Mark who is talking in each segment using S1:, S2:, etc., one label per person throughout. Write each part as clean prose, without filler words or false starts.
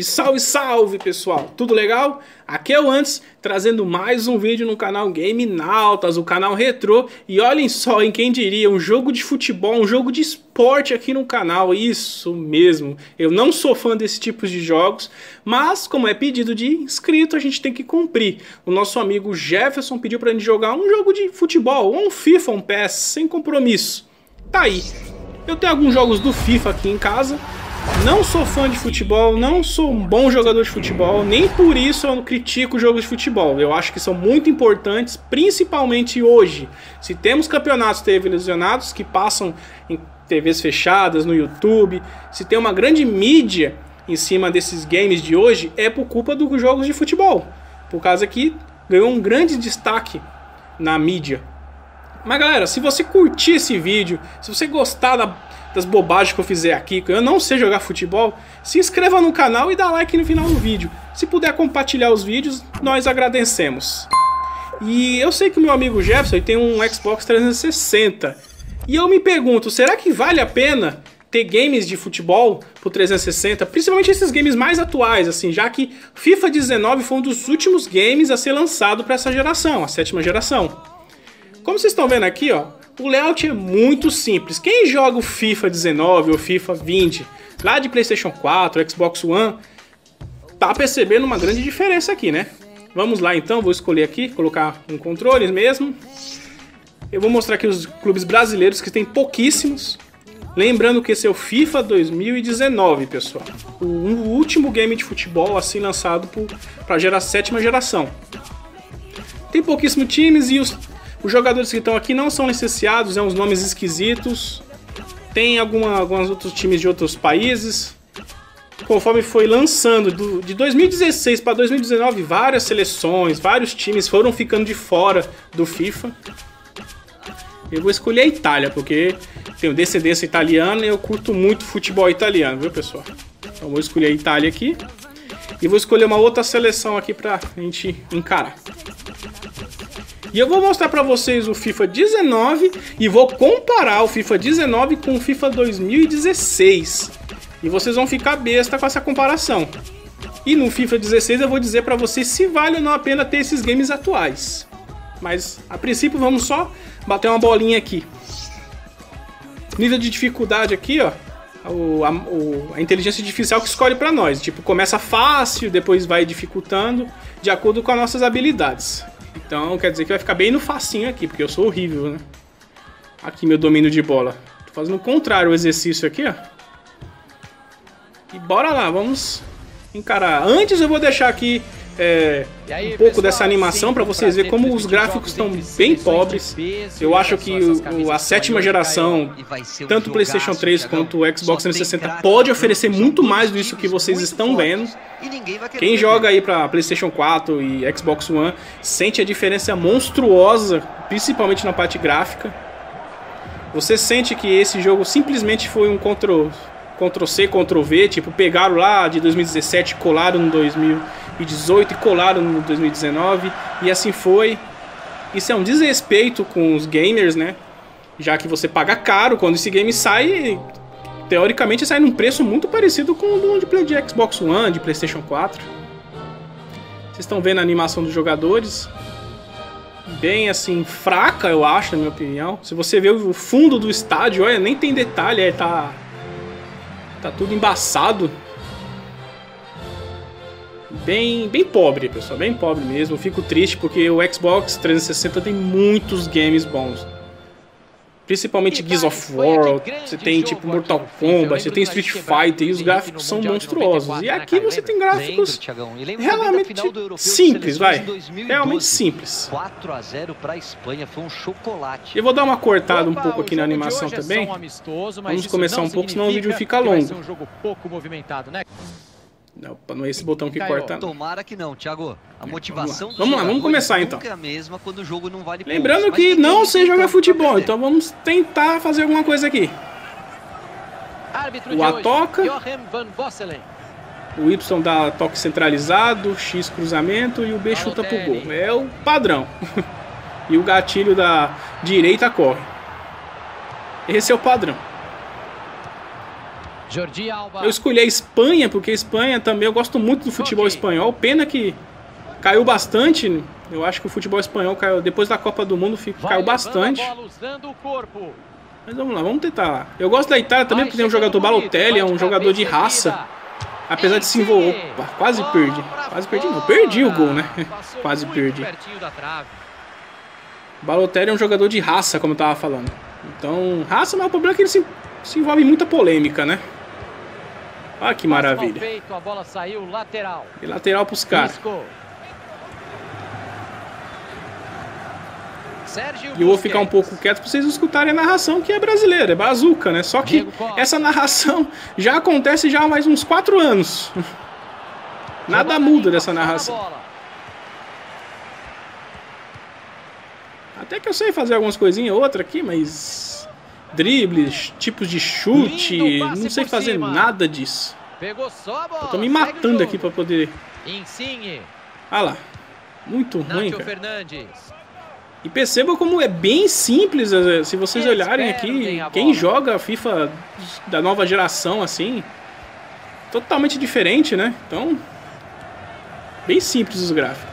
S1: Salve, salve, salve, pessoal! Tudo legal? Aqui é o Antes, trazendo mais um vídeo no canal Game Nautas, o canal retrô. E olhem só, em quem diria, um jogo de futebol, um jogo de esporte aqui no canal. Isso mesmo, eu não sou fã desse tipo de jogos, mas como é pedido de inscrito, a gente tem que cumprir. O nosso amigo Jefferson pediu pra gente jogar um jogo de futebol, um FIFA, um PES, sem compromisso. Tá aí, eu tenho alguns jogos do FIFA aqui em casa. Não sou fã de futebol, não sou um bom jogador de futebol, nem por isso eu critico jogos de futebol. Eu acho que são muito importantes, principalmente hoje. Se temos campeonatos televisionados que passam em TVs fechadas, no YouTube, se tem uma grande mídia em cima desses games de hoje, é por culpa dos jogos de futebol. Por causa que ganhou um grande destaque na mídia. Mas galera, se você curtir esse vídeo, se você gostar das bobagens que eu fizer aqui, que eu não sei jogar futebol, se inscreva no canal e dá like no final do vídeo. Se puder compartilhar os vídeos, nós agradecemos. E eu sei que o meu amigo Jefferson tem um Xbox 360. E eu me pergunto, será que vale a pena ter games de futebol pro 360? Principalmente esses games mais atuais, assim, já que FIFA 19 foi um dos últimos games a ser lançado para essa geração, a 7ª geração. Como vocês estão vendo aqui, ó, o layout é muito simples. Quem joga o FIFA 19 ou FIFA 20 lá de PlayStation 4, Xbox One, tá percebendo uma grande diferença aqui, né? Vamos lá então, vou escolher aqui, colocar um controle mesmo. Eu vou mostrar aqui os clubes brasileiros, que tem pouquíssimos. Lembrando que esse é o FIFA 2019, pessoal. O último game de futebol assim lançado para a 7ª geração. Tem pouquíssimos times e os jogadores que estão aqui não são licenciados, uns nomes esquisitos. Tem alguns outros times de outros países. Conforme foi lançando, de 2016 para 2019, várias seleções, vários times foram ficando de fora do FIFA. Eu vou escolher a Itália, porque tenho descendência italiana e eu curto muito futebol italiano, viu pessoal? Então vou escolher a Itália aqui. E vou escolher uma outra seleção aqui pra gente encarar. E eu vou mostrar pra vocês o FIFA 19 e vou comparar o FIFA 19 com o FIFA 2016. E vocês vão ficar besta com essa comparação. E no FIFA 16 eu vou dizer pra vocês se vale ou não a pena ter esses games atuais. Mas a princípio vamos só bater uma bolinha aqui. Nível de dificuldade aqui, ó. A inteligência artificial que escolhe pra nós. Tipo, começa fácil, depois vai dificultando de acordo com as nossas habilidades. Então quer dizer que vai ficar bem no facinho aqui, porque eu sou horrível, né? Aqui meu domínio de bola. Tô fazendo o contrário o exercício aqui, ó. E bora lá, vamos encarar. Antes eu vou deixar aqui um pouco dessa animação para vocês verem como os gráficos estão bem pobres. Eu acho que a 7ª geração, tanto o PlayStation 3 quanto o Xbox 360, pode oferecer muito mais disso que vocês estão vendo. Quem joga aí para PlayStation 4 e Xbox One sente a diferença monstruosa, principalmente na parte gráfica. Você sente que esse jogo simplesmente foi um Ctrl-C, Ctrl-V, tipo, pegaram lá de 2017, colaram no 2018 e colaram no 2019, e assim foi. Isso é um desrespeito com os gamers, né? Já que você paga caro quando esse game sai, teoricamente sai num preço muito parecido com o de Xbox One, de PlayStation 4. Vocês estão vendo a animação dos jogadores? Bem assim, fraca, eu acho, na minha opinião. Se você ver o fundo do estádio, olha, nem tem detalhe, tá tudo embaçado. Bem pobre, pessoal, bem pobre mesmo. Eu fico triste porque o Xbox 360 tem muitos games bons. Principalmente Gears of War, você tem tipo Mortal Kombat, você tem Street Fighter e os gráficos são monstruosos. E aqui você tem gráficos realmente simples, vai. Realmente simples.
S2: 4 a 0 para a Espanha, foi um chocolate.
S1: Eu vou dar uma cortada um pouco aqui na animação também. Vamos começar um pouco, senão o vídeo fica longo. Não, não é esse botão que corta.
S2: Tomara que não, Thiago. A motivação
S1: vamos lá, vamos começar então.
S2: É a mesma quando o jogo não vale
S1: Lembrando que não sei jogar futebol, então vamos tentar fazer alguma coisa aqui. O A toca, o Y dá toque centralizado, X cruzamento e o B chuta pro gol. É o padrão. E o gatilho da direita corre. Esse é o padrão.
S3: Jordi Alba.
S1: Eu escolhi a Espanha, porque a Espanha também, eu gosto muito do futebol espanhol. Pena que caiu bastante. Eu acho que o futebol espanhol caiu, depois da Copa do Mundo, caiu bastante. Mas vamos lá, vamos tentar lá. Eu gosto da Itália também, porque tem um jogador Balotelli, é um jogador de raça. Apesar de se envolver... Opa, quase perdi. Quase perdi não, perdi o gol, né? Quase perdi. Balotelli é um jogador de raça, como eu tava falando. Então, raça, mas o problema é que ele se envolve em muita polêmica, né? Olha que maravilha. E lateral pros caras. E eu vou ficar um pouco quieto pra vocês escutarem a narração, que é brasileira, é bazuca, né? Só que essa narração já acontece já há mais uns 4 anos. Nada muda dessa narração. Até que eu sei fazer algumas coisinhas, outra aqui, mas... dribles, tipos de chute, não sei fazer nada disso. Eu tô me matando aqui pra poder... Ah lá, muito ruim, cara. E perceba como é bem simples, se vocês olharem aqui, quem joga a FIFA da nova geração, assim, totalmente diferente, né? Então, bem simples os gráficos.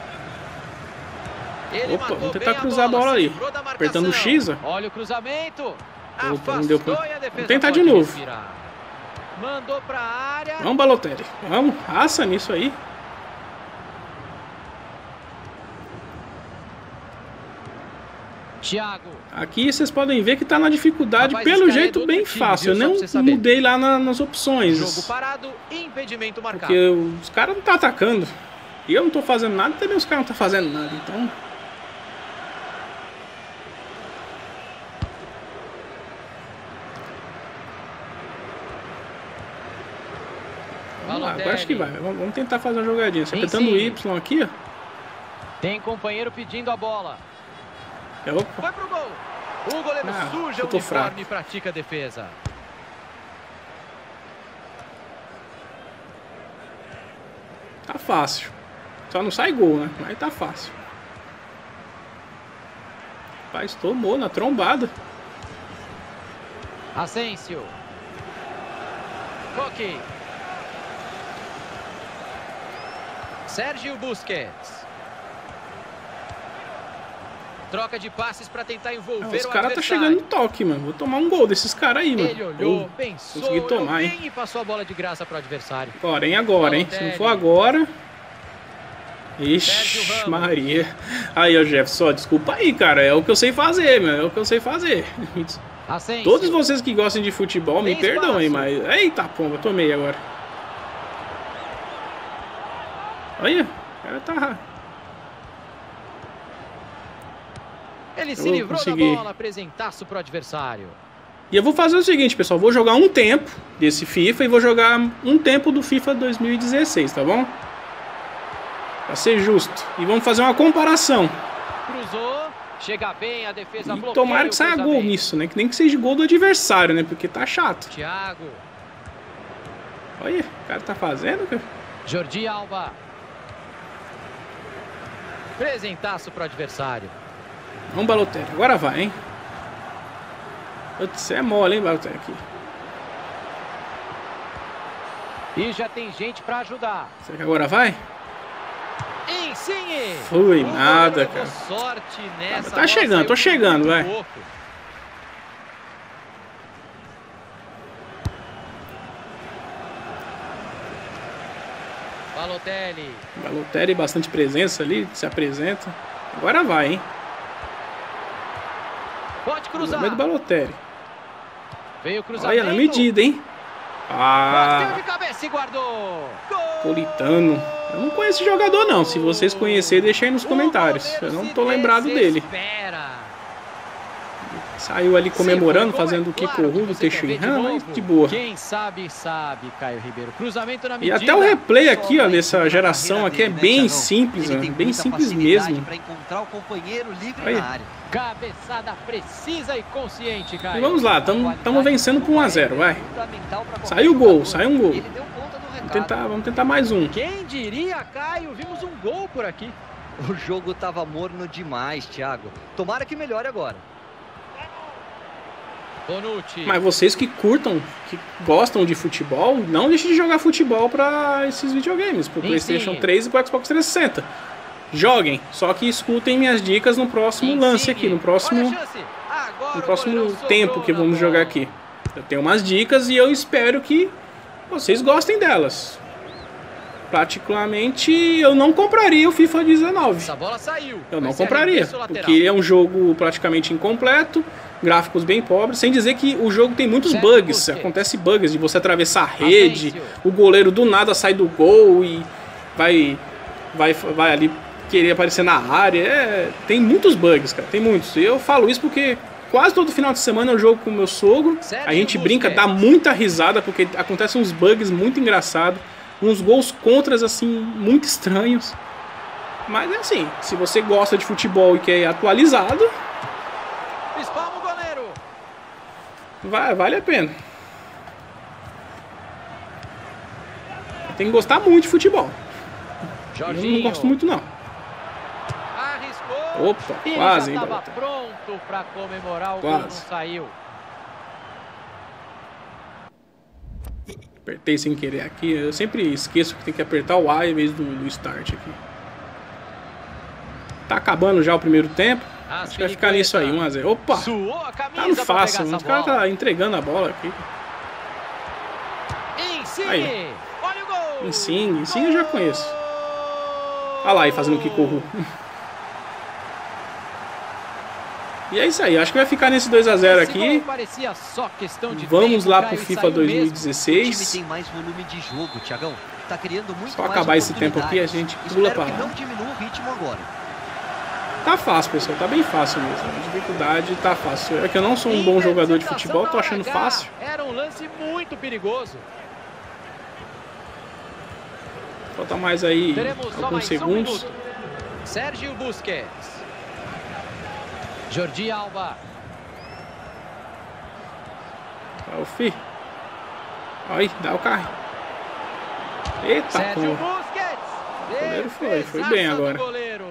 S3: Opa, vamos tentar cruzar a bola ali, apertando o X, ó. Olha o cruzamento.
S1: Opa, não deu pra... Vamos tentar de novo. Vamos, Balotelli. Vamos, raça nisso aí.
S3: Thiago.
S1: Aqui vocês podem ver que tá na dificuldade, pelo jeito bem fácil. Eu não mudei lá nas opções.
S3: Jogo parado, impedimento marcado.
S1: Porque os caras não tá atacando. E eu não tô fazendo nada, também os caras não tá fazendo nada, então... Vamos lá, agora acho que vai. Vamos tentar fazer uma jogadinha. Você apertando o Y aqui, ó.
S3: Tem companheiro pedindo a bola.
S1: Opa.
S3: Vai pro gol. O goleiro suja o uniforme e pratica a defesa.
S1: Tá fácil. Só não sai gol, né? Mas tá fácil. Rapaz, tomou na trombada.
S3: Asensio. Coque. Sérgio Busquets. Troca de passes para tentar envolver
S1: os caras tá chegando no toque, mano. Vou tomar um gol desses caras aí, mano.
S3: Ele olhou, pensou,
S1: consegui tomar, hein?
S3: E passou a bola de graça pro adversário.
S1: Agora, hein? Se não for agora... Ixi, Maria. Aí, ó, Jefferson, desculpa aí, cara. É o que eu sei fazer, mano. É o que eu sei fazer.
S3: Asensio.
S1: Todos vocês que gostam de futebol, me perdoem, mas... Eita, pomba, tomei agora. Olha, o cara tá...
S3: Ele se livrou da bola, apresentaço pro adversário.
S1: E eu vou fazer o seguinte, pessoal. Vou jogar um tempo desse FIFA e vou jogar um tempo do FIFA 2016, tá bom? Pra ser justo. E vamos fazer uma comparação.
S3: Cruzou, chega bem, a defesa bloqueia.
S1: E tomara que saia gol nisso, né? Que nem que seja gol do adversário, né? Porque tá chato.
S3: Thiago.
S1: Olha, o cara tá fazendo, cara.
S3: Jordi Alba. Presentaço pro adversário.
S1: Vamos, Balotelli. Agora vai, hein? Putz, é mole, hein, Balotelli aqui.
S3: E já tem gente pra ajudar.
S1: Será que agora vai?
S3: Insigne.
S1: Foi nada, cara.
S3: Sorte nessa.
S1: Tá chegando, tô chegando, vai.
S3: Balotelli.
S1: Balotelli, bastante presença ali, se apresenta. Agora vai, hein?
S3: Pode cruzar.
S1: O do Balotelli.
S3: Veio o cruzamento.
S1: Olha, na medida, hein?
S3: Bateu de cabeça e guardou.
S1: Politano. Eu não conheço esse jogador, não. Se vocês conhecerem, deixa aí nos comentários. Eu não tô lembrado dele. Saiu ali comemorando, fazendo o Kiko Rudo, Teixeira, mas de boa.
S3: Quem sabe, Caio Ribeiro. Cruzamento na medida.
S1: E até o replay aqui, ó, dessa geração aqui é bem simples, né? Bem simples mesmo. Olha.
S3: Cabeçada precisa e consciente, Caio.
S1: E vamos lá, estamos vencendo por 1 a 0, vai. Saiu o gol, saiu um gol. Vamos tentar mais um.
S3: Quem diria, Caio? Vimos um gol por aqui.
S2: O jogo tava morno demais, Thiago. Tomara que melhore agora.
S3: Bonucci.
S1: Mas vocês que curtam, que gostam de futebol, não deixem de jogar futebol para esses videogames, pro PlayStation 3 e pro Xbox 360. Joguem, só que escutem minhas dicas no próximo lance aqui, no próximo tempo que vamos jogar aqui. Eu tenho umas dicas e eu espero que vocês gostem delas. Praticamente eu não compraria o FIFA 19.
S3: Essa bola saiu.
S1: Eu não compraria, porque é um jogo praticamente incompleto, gráficos bem pobres, sem dizer que o jogo tem muitos bugs. Acontece bugs de você atravessar a rede, o goleiro do nada sai do gol e vai ali querer aparecer na área. Tem muitos bugs, cara, tem muitos. Eu falo isso porque quase todo final de semana eu jogo com o meu sogro, a gente brinca, dá muita risada, porque acontecem uns bugs muito engraçados, uns gols contras assim, muito estranhos. Mas é assim, se você gosta de futebol e quer atualizado,
S3: espalma o goleiro.
S1: Vale a pena. Tem que gostar muito de futebol.
S3: Jorginho.
S1: Eu não gosto muito não.
S3: Arriscou.
S1: Opa, quase, hein,
S3: Estava pronto para comemorar, o gol não saiu.
S1: Apertei sem querer aqui. Eu sempre esqueço que tem que apertar o A em vez do Start aqui. Tá acabando já o primeiro tempo. Acho que vai ficar nisso aí, 1 a 0. Opa! Tá no fácil, os caras tá entregando a bola aqui. Aí.
S3: Olha o gol!
S1: Insigne eu já conheço. Olha lá aí fazendo o Kikoru. E é isso aí, acho que vai ficar nesse 2 a 0 aqui. Vamos lá pro FIFA 2016.
S2: O time tem mais volume de jogo, Thiagão. Tá criando muito
S1: só acabar esse tempo aqui a gente pula pra lá.
S2: Não diminua o ritmo agora.
S1: Tá fácil, pessoal, tá bem fácil mesmo. A dificuldade tá fácil. É que eu não sou um bom jogador de futebol, tô achando fácil.
S3: Era um lance muito perigoso.
S1: Falta mais aí alguns segundos.
S3: Sérgio Busquets. Jordi Alba.
S1: Alfi. Aí, dá o carro. Eita,
S3: Sérgio
S1: pô.
S3: Busquets.
S1: O goleiro foi bem agora.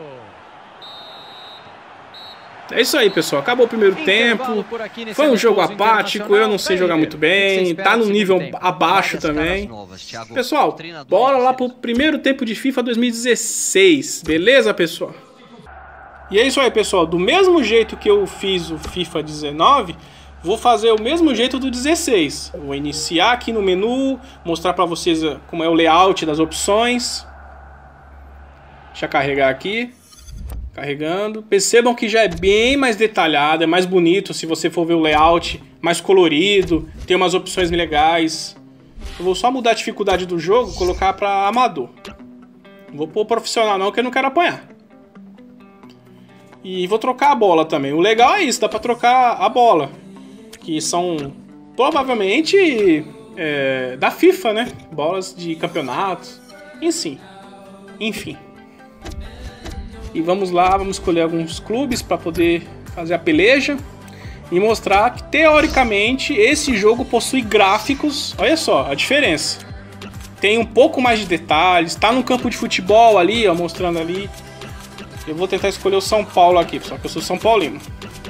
S1: É isso aí, pessoal. Acabou o primeiro tempo. Foi um jogo apático. Eu não sei jogar muito bem. Tá no nível abaixo também. Pessoal, bora lá pro primeiro tempo de FIFA 2016. Beleza, pessoal? E é isso aí, pessoal. Do mesmo jeito que eu fiz o FIFA 19, vou fazer o mesmo jeito do 16. Eu vou iniciar aqui no menu, mostrar pra vocês como é o layout das opções. Deixa eu carregar aqui. Carregando. Percebam que já é bem mais detalhado, é mais bonito se você for ver o layout, mais colorido, tem umas opções legais. Eu vou só mudar a dificuldade do jogo, colocar pra amador. Não vou pôr profissional não, que eu não quero apanhar. E vou trocar a bola também. O legal é isso, dá pra trocar a bola. Que são provavelmente da FIFA, né? Bolas de campeonatos. Enfim. E vamos lá, vamos escolher alguns clubes para poder fazer a peleja. E mostrar que, teoricamente, esse jogo possui gráficos. Olha só a diferença. Tem um pouco mais de detalhes. Tá no campo de futebol ali, ó, mostrando ali. Eu vou tentar escolher o São Paulo aqui, só que eu sou São Paulino.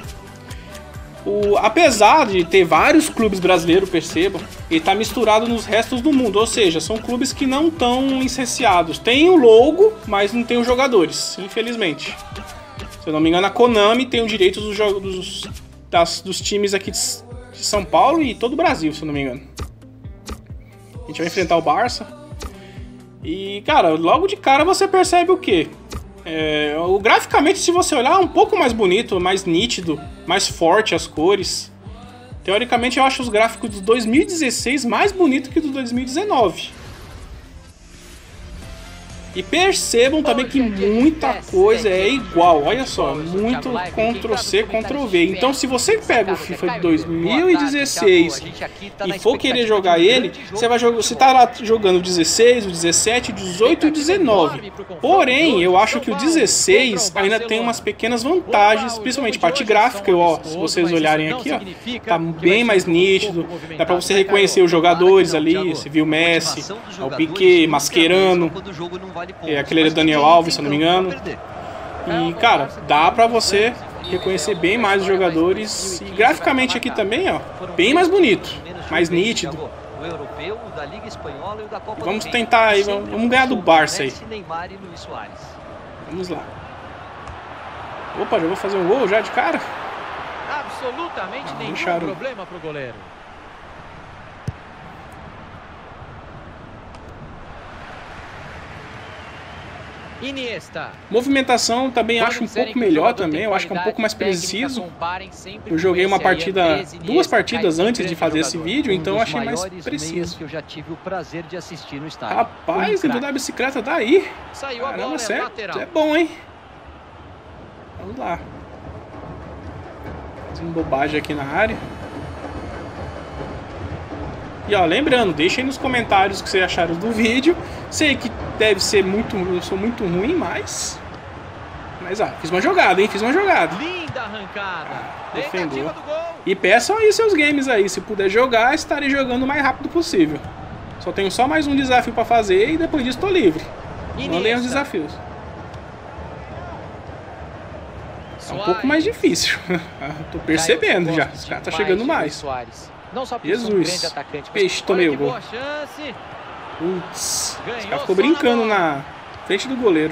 S1: Apesar de ter vários clubes brasileiros, percebam, ele tá misturado nos restos do mundo. Ou seja, são clubes que não estão licenciados. Tem o logo, mas não tem os jogadores, infelizmente. Se eu não me engano, a Konami tem os direitos dos times aqui de São Paulo e todo o Brasil, se eu não me engano. A gente vai enfrentar o Barça. E, cara, logo de cara você percebe o quê? Graficamente, se você olhar, é um pouco mais bonito, mais nítido, mais forte as cores. Teoricamente, eu acho os gráficos do 2016 mais bonitos que do 2019. E percebam também que muita coisa é igual. Olha só, muito Ctrl+C, Ctrl+V. Então, se você pega o FIFA de 2016 e for querer jogar ele, você tá lá jogando o 16, o 17, o 18 e o 19. Porém, eu acho que o 16 ainda tem umas pequenas vantagens, principalmente parte gráfica. Ó, se vocês olharem aqui, ó, tá bem mais nítido. Dá pra você reconhecer os jogadores ali. Você viu o Messi, o Piqué, Mascherano. Aquele é Daniel Alves, se eu não me engano. E, cara, dá pra você reconhecer bem mais os jogadores. E graficamente aqui também, ó, bem mais bonito, mais nítido.
S2: O europeu, o da Liga Espanhola e o da Copa
S1: Vamos
S2: do Rei.
S1: tentar aí, vamos ganhar do Barça aí.
S2: Neymar e Luis Suárez.
S1: Vamos lá. Opa, já vou fazer um gol já de cara?
S3: Absolutamente nenhum
S1: deixaram.
S3: problema pro goleiro. Iniesta.
S1: Movimentação também acho um pouco melhor também, eu acho que é um pouco mais preciso. Eu joguei uma partida, duas partidas antes de fazer esse vídeo, então eu achei mais preciso.
S2: Que eu já tive o prazer de assistir no estádio.
S1: Rapaz, ele da bicicleta daí.
S3: Saiu a
S1: Caramba,
S3: bola,
S1: sério,
S3: lateral.
S1: isso é bom, hein? Vamos lá. Fazendo bobagem aqui na área. E ó, lembrando, deixem nos comentários o que vocês acharam do vídeo. Sei que deve ser muito, eu sou muito ruim, mas ó, fiz uma jogada, hein? Fiz uma jogada.
S3: Linda arrancada.
S1: Defendeu.
S3: Tentativa do gol.
S1: E peçam aí seus games aí, se puder jogar, estarei jogando o mais rápido possível. Só tenho só mais um desafio para fazer e depois disso tô livre. Mandem os desafios. É um pouco mais difícil. Tô percebendo já. Os caras tá chegando mais.
S3: Não só
S1: Jesus. Peixe, tomei o gol. Putz. Esse cara ficou brincando na frente do goleiro.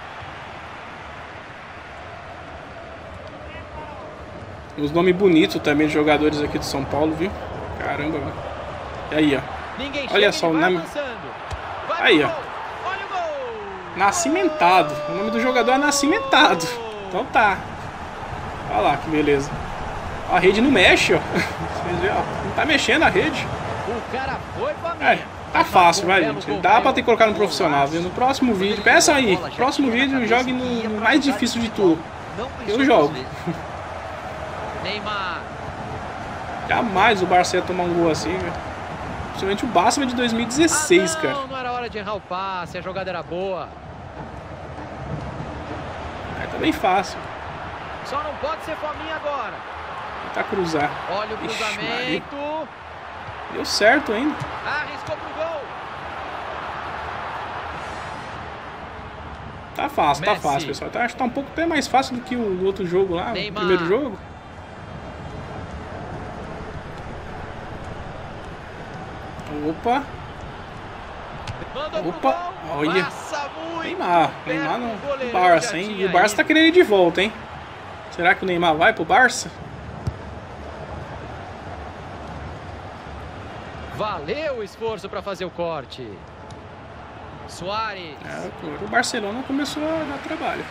S1: Os nomes bonitos também de jogadores aqui do São Paulo, viu? Caramba, velho. E aí, ó. Olha só o nome. Aí, ó. Nascimentado. O nome do jogador é Nascimentado. Então tá. Olha lá que beleza. A rede não mexe, ó. Vocês viram, ó. Não tá mexendo a rede.
S3: O cara foi pra mim.
S1: Tá fácil, vai, gente. Dá pra ter colocado no profissional, viu? No próximo vídeo, peçam aí. No próximo vídeo, jogue no mais difícil de tudo. Eu jogo.
S3: Neymar.
S1: Jamais o Barça ia tomar um gol assim, velho. Principalmente o Barça de 2016, cara.
S3: Não era hora de errar o passe, a jogada era boa.
S1: Aí tá bem fácil.
S3: Só não pode ser fominha agora.
S1: Tentar cruzar.
S3: Olha o cruzamento.
S1: Deu certo ainda.
S3: Arriscou pro gol.
S1: Tá fácil,
S3: Messi.
S1: tá fácil, pessoal. Acho que tá um pouco até mais fácil do que o outro jogo lá,
S3: Neymar.
S1: o primeiro jogo. Opa. Opa. Olha. Neymar. Neymar no Barça, hein? E o Barça tá querendo ir de volta, hein? Será que o Neymar vai pro Barça?
S3: Valeu o esforço para fazer o corte. Suárez.
S1: O Barcelona começou a dar trabalho.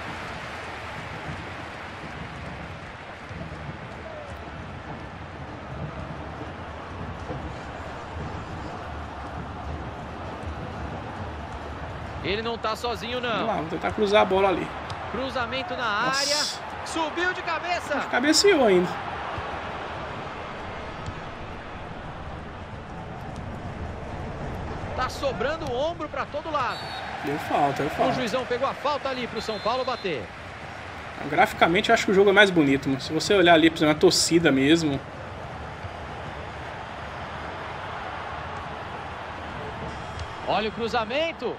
S3: Ele não tá sozinho, não.
S1: Vamos lá, vamos tentar cruzar a bola ali.
S3: Cruzamento na área. Subiu de cabeça.
S1: Cabeceou ainda.
S3: Tá sobrando o ombro para todo lado.
S1: Deu falta, deu falta.
S3: O juizão pegou a falta ali pro São Paulo bater.
S1: Graficamente eu acho que o jogo é mais bonito, mas se você olhar ali, por exemplo, a torcida mesmo.
S3: Olha o cruzamento.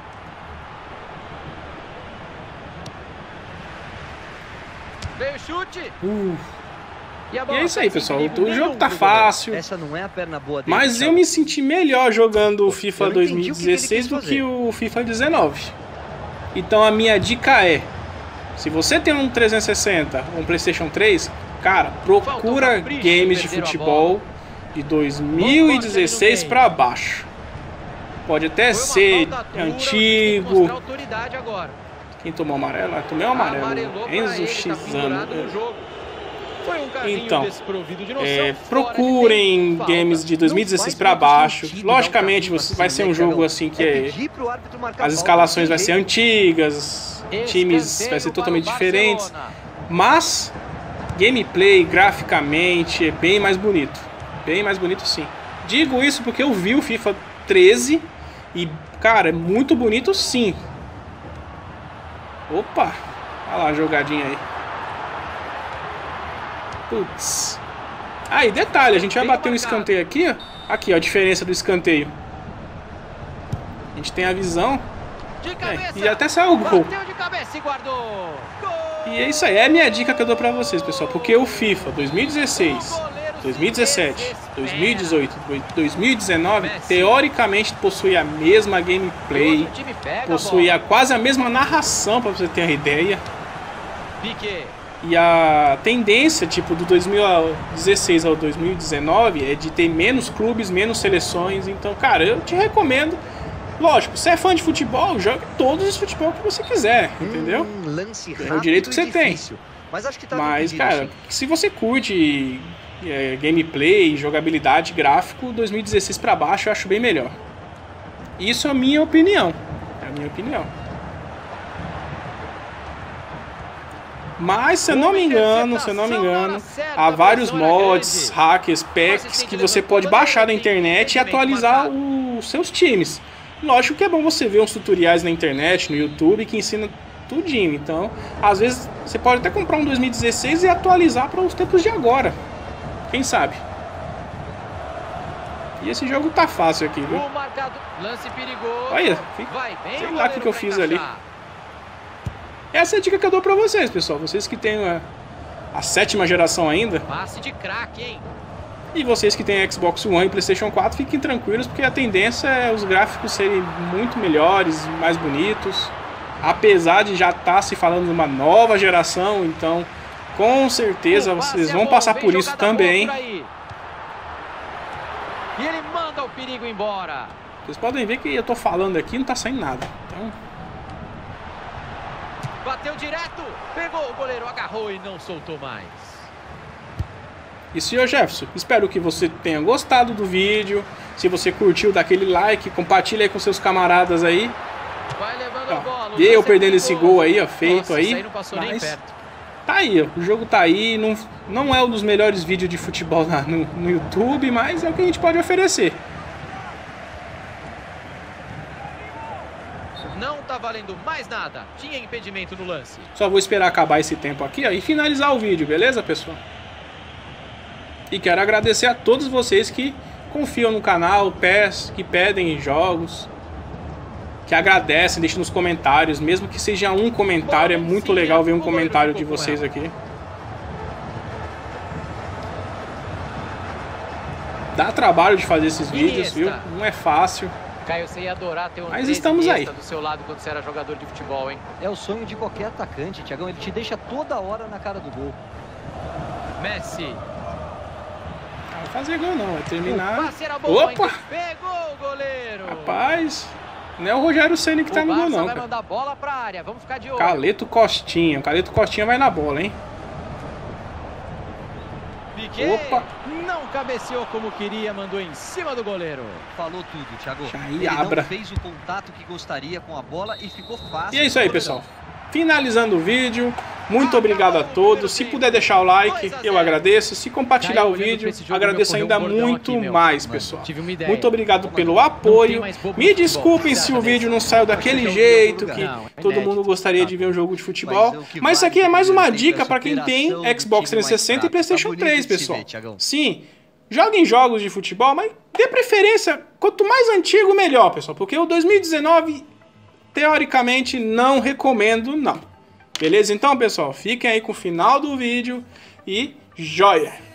S3: Veio o chute. E
S1: é isso aí, pessoal. O jogo tá fácil.
S2: Essa não é a perna boa dele,
S1: mas eu me senti melhor jogando o FIFA 2016 do que o FIFA 19. Então a minha dica é: se você tem um 360 ou um PlayStation 3, cara, procura games de futebol de 2016 pra baixo. Pode até ser antigo. Quem tomou amarelo? Eu tomei o amarelo. Enzo Xizano. Então, procurem games de 2016 para baixo. Logicamente, vai ser um jogo assim que as escalações vai ser antigas, times vai ser totalmente diferentes, mas gameplay, graficamente, é bem mais bonito. Bem mais bonito, sim. Digo isso porque eu vi o FIFA 13 e, cara, é muito bonito, sim. Opa, olha lá a jogadinha aí. Putz. Aí, detalhe, a gente vai bater um escanteio aqui, ó. Aqui, ó, a diferença do A gente tem a visão. E até saiu o gol.
S3: Messi guardou. Gol!
S1: E é isso aí, é a minha dica que eu dou pra vocês, pessoal. Porque o FIFA 2016, 2017, 2018, 2019, teoricamente possui a mesma gameplay, possui quase a mesma narração, pra você ter uma ideia. E a tendência, tipo, do 2016 ao 2019 é de ter menos clubes, menos seleções. Então, cara, eu te recomendo. Lógico, se é fã de futebol, jogue todos os futebol que você quiser, entendeu? É o direito que você tem. Mas, cara, se você curte gameplay, jogabilidade, gráfico, 2016 pra baixo eu acho bem melhor. Isso é a minha opinião. É a minha opinião. Mas, se eu não me engano, há vários mods, hackers, packs que você pode baixar da internet e atualizar os seus times. Lógico que é bom você ver uns tutoriais na internet, no YouTube, que ensina tudinho. Então, às vezes, você pode até comprar um 2016 e atualizar para os tempos de agora. Quem sabe? E esse jogo tá fácil aqui, viu? Olha, sei lá o que eu fiz ali. Essa é a dica que eu dou pra vocês, pessoal. Vocês que têm a 7ª geração ainda.
S3: Passe de craque, hein?
S1: E vocês que têm Xbox One e PlayStation 4, fiquem tranquilos, porque a tendência é os gráficos serem muito melhores, mais bonitos. Apesar de já estar se falando de uma nova geração, então com certeza vocês vão passar por isso também.
S3: E ele manda o perigo embora.
S1: Vocês podem ver que eu tô falando aqui e não tá saindo nada. Então...
S3: Bateu direto, pegou o goleiro, agarrou e não soltou mais.
S1: E senhor Jefferson, espero que você tenha gostado do vídeo. Se você curtiu, dá aquele like, compartilha aí com seus camaradas aí.
S3: Vai levando a bola.
S1: E eu perdendo esse gol aí, ó, feito. Nossa, aí.
S3: Não passou nem perto.
S1: Tá aí, ó, o jogo tá aí. Não é um dos melhores vídeos de futebol no YouTube, mas é o que a gente pode oferecer.
S3: Não tá valendo mais nada. Tinha impedimento no lance.
S1: Só vou esperar acabar esse tempo aqui, ó, e finalizar o vídeo, beleza, pessoal? E quero agradecer a todos vocês que confiam no canal, que pedem jogos, que agradecem, deixem nos comentários, mesmo que seja um comentário, é muito legal ver um comentário de vocês aqui. Dá trabalho de fazer esses vídeos, viu? Não é fácil.
S3: Caio, você ia adorar ter um
S1: mas estamos aí
S3: do seu lado quando você era jogador de futebol, hein?
S2: É o sonho de qualquer atacante, Thiagão. Ele te deixa toda hora na cara do gol.
S3: Messi.
S1: Não vai fazer gol não, vai terminar.
S3: Boa,
S1: opa!
S3: Pegou o goleiro.
S1: Rapaz, não é o Rogério Ceni que tá no gol não,
S3: vai
S1: cara.
S3: mandar bola pra área. Vamos ficar de olho.
S1: Caleto Costinha. O Caleto Costinha vai na bola, hein?
S3: Opa! Não cabeceou como queria, mandou em cima do goleiro.
S2: Falou tudo, Thiago.
S1: Ele não
S2: fez o contato que gostaria com a bola e ficou fácil.
S1: E é isso aí, pessoal. Finalizando o vídeo, muito obrigado a todos. Se puder deixar o like, eu agradeço. Se compartilhar o vídeo, agradeço ainda muito mais, pessoal. Muito obrigado pelo apoio. Me desculpem se o vídeo não saiu daquele jeito que todo mundo gostaria de ver um jogo de futebol. Mas isso aqui é mais uma dica para quem tem Xbox 360 e PlayStation 3, pessoal. Sim, joguem jogos de futebol, mas dê preferência. Quanto mais antigo, melhor, pessoal. Porque o 2019... teoricamente, não recomendo, não. Beleza? Então, pessoal, fiquem aí com o final do vídeo e joia!